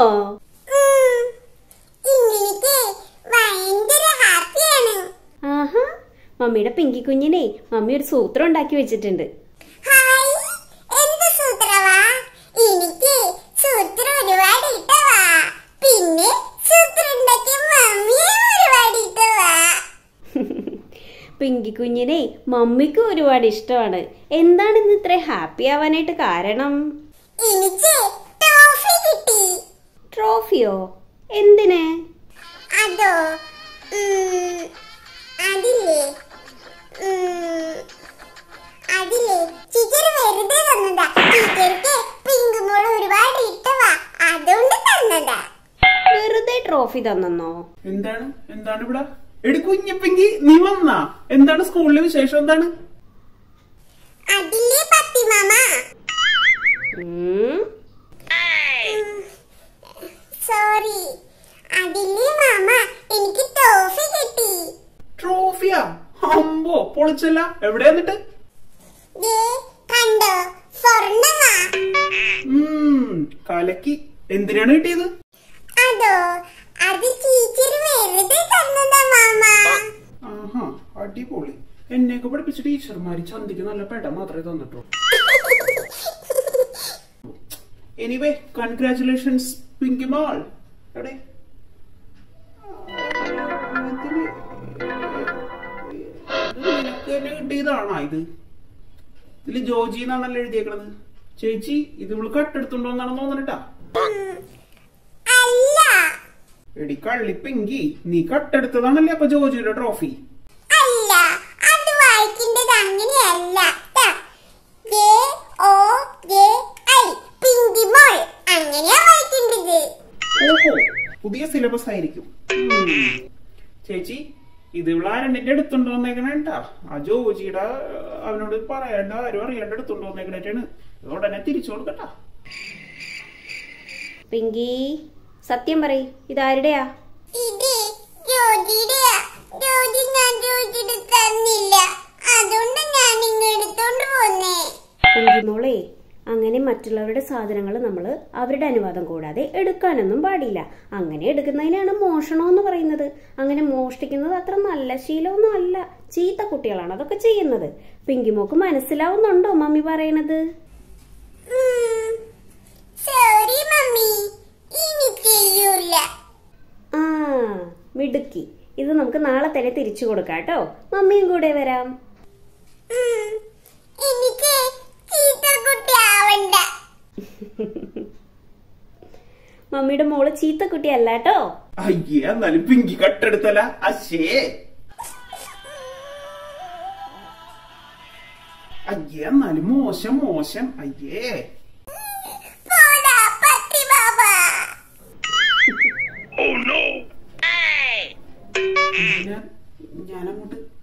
ആഹാ, മമ്മിയുടെ പിങ്കി കുഞ്ഞിനെ മമ്മി ഒരു സൂത്രം ഉണ്ടാക്കി വെച്ചിട്ടുണ്ട്. പിങ്കി കുഞ്ഞിനെ മമ്മിക്ക് ഒരുപാട് ഇഷ്ടമാണ്. എന്താണ് ഇന്ന് ഇത്ര ഹാപ്പി ആവാനായിട്ട് കാരണം? ട്രോഫിയോ? എന്തിന്? വെറുതെ ട്രോഫി തന്നോ? എന്താണ് ഇവിടെ? എടി കുഞ്ഞിപ്പിങ്കി, നീ വന്നാ? എന്താണ് സ്കൂളിലെ വിശേഷം? എന്താണ്? ട്രോഫിയാ? അമ്പോ, പൊളിച്ചല്ല. എവിടെയാ എന്നിട്ട്? കലക്കി. എന്തിനാണ് കിട്ടിയത്? ആഹാ, അടിപൊളി. എന്നെയൊക്കെ പഠിപ്പിച്ച ടീച്ചർമാര് ചന്തിക്ക് നല്ല പെട മാത്രമേ തന്നിട്ടുള്ളൂ. Anyway, congratulations Pinkymol. എവിടെ കിട്ടിയതാണോ ഇത്? ഇതില് ജോജി എന്നാണല്ലോ എഴുതിയേക്കണത്. ചേച്ചി, ഇത് ഇവള് കട്ടെടുത്തുണ്ടോ എന്നാണെന്ന് തോന്നണട്ടാ. എടി കള്ളി പിങ്കി, നീ കട്ടെടുത്തതാണല്ലേ അപ്പൊ ജോജിയുടെ ട്രോഫി? ഓഹോ, പുതിയ സിലബസ് ആയിരിക്കും. ചേച്ചി, ഇത് ഇവിടെ ആരെണ്ണിന്റെ എടുത്തുണ്ടോ വന്നേക്കണേട്ടാ. ആ ജോജിയുടെ അവനോട് പറയണ്ട, ആരും അറിയാണ്ട് എടുത്തുണ്ടോ വന്നേക്കണേട്ടാണ്. ഉടനെ തിരിച്ചു കൊടുക്കട്ടാ. പിങ്കി, സത്യം പറയ്, ഇതാരുടെയാ? പിങ്കി മോളെ, അങ്ങനെ മറ്റുള്ളവരുടെ സാധനങ്ങൾ നമ്മൾ അവരുടെ അനുവാദം കൂടാതെ എടുക്കാനൊന്നും പാടില്ല. അങ്ങനെ എടുക്കുന്നതിനാണ് മോഷണം എന്ന് പറയുന്നത്. അങ്ങനെ മോഷ്ടിക്കുന്നത് അത്ര നല്ല ശീലമൊന്നും അല്ല. ചീത്ത കുട്ടികളാണ് അതൊക്കെ ചെയ്യുന്നത്. പിങ്കിമോക്ക് മനസ്സിലാവുന്നുണ്ടോ മമ്മി പറയണത്? ആ, മിടുക്കി. ഇത് നമുക്ക് നാളെ തന്നെ തിരിച്ചു കൊടുക്കാം കേട്ടോ. മമ്മിയും കൂടെ വരാം. മമ്മിയുടെ മോള് ചീത്തക്കുട്ടി അല്ല കേട്ടോ. അയ്യേ, എന്നാലും പിങ്കി കട്ടെടുത്തല്ല. അശേ, അയ്യേ, എന്നാലും മോശം മോശം. അയ്യേ, ഞാനങ്ങോട്ട്